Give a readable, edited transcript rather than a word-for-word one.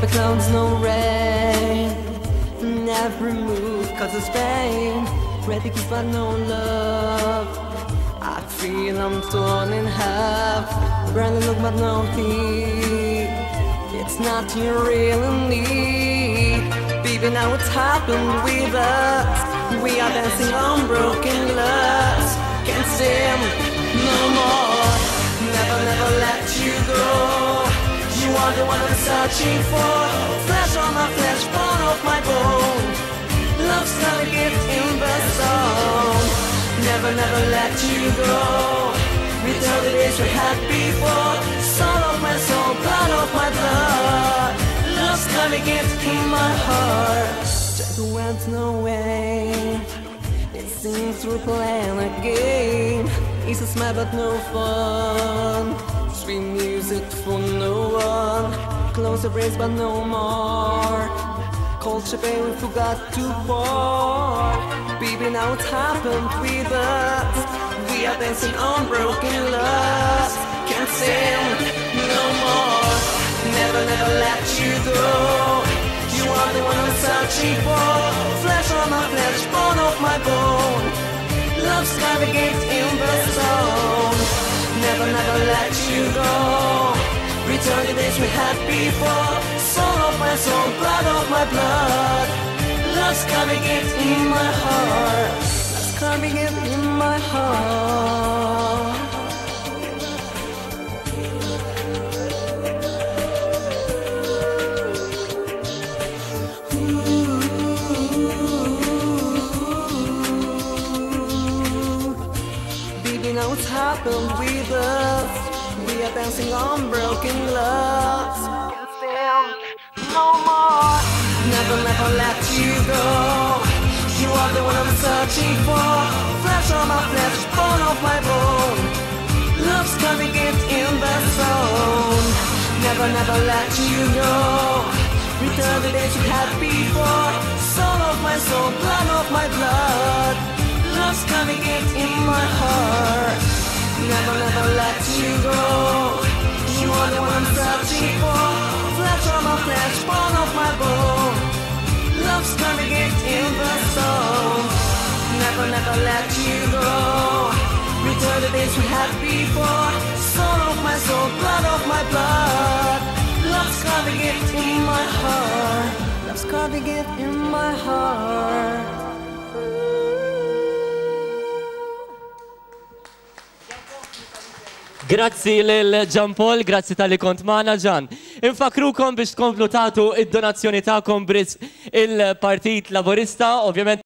never clouds, no rain. Never move cause it's pain. Ready to find no love. I feel I'm torn in half. Burning look but no heat. It's not you really need. Baby, now it's happened with us. We are dancing on broken glass. Can't stand no more. Never, never let you go. You are the one I'm searching for. Flesh on my flesh, bone of my bone. Love's gonna get in the zone. Never, never let you go. Return the days we had before. Soul of my soul, blood of my blood. Love's gonna get in my heart. Just went no way. It seems we're playing a game. Easy smile but no fun. Sweet music for no one. Close embrace but no more. Cold champagne we forgot to pour. Baby, now it's happened with us. We are dancing on broken love. Can't stand no more. Never, never let you go. You are the one I'm searching for. Flesh on my flesh, bone of my bone. Love's gonna get in the zone. Never, never let you go. Return the days we had before. Soul of my soul, blood of my blood. Love's coming in my heart. Love's coming in my heart. Baby, now it's happened with us. We are dancing on broken glass. Can't stand no more. Never, never let you go. You are the one I'm searching for. Flesh on my flesh, bone of my bone. Love's coming in the zone. Never, never let you go. Return the days you had before. Soul of my soul, blood of my blood. Love's coming in my heart. Never, never let you go. You are the one I'm searching for. Flesh on my flesh, bone of my bone. Love's coming in the zone. Never, never let you go. Return the days we had before. Soul of my soul, blood of my blood. Love's coming in my heart. Love's coming in my heart. Grazzi lil Gian Paul, grazzi tal-li kont maħna Gian. Infakrukom biex tkomplu tagħtu id-donazzjoni tagħkom bris il-Partit Laburista, ovvjament